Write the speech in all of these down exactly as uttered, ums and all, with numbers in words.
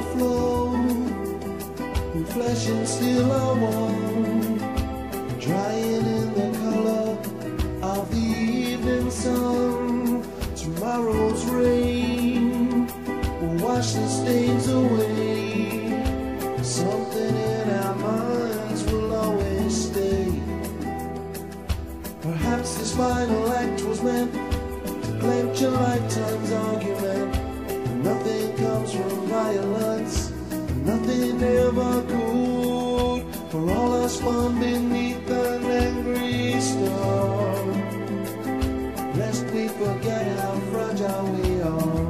flow, and flesh and steel are one, drying in the color of the evening sun. Tomorrow's rain will wash the stains away. Something in our minds will always stay. Perhaps this final act was meant to clench a lifetime's argument. Nothing comes from violence, nothing ever could. For all us spun beneath an angry storm, lest we forget how fragile we are.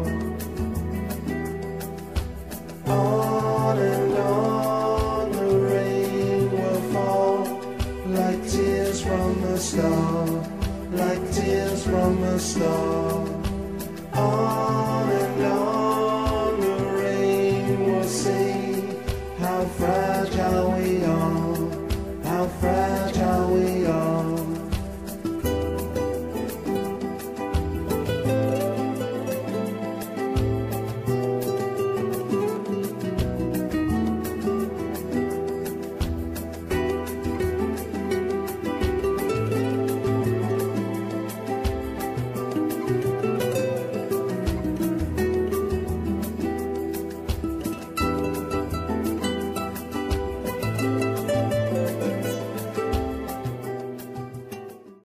On and on the rain will fall, like tears from a star, like tears from a star. On and on the rain will say how fragile we are.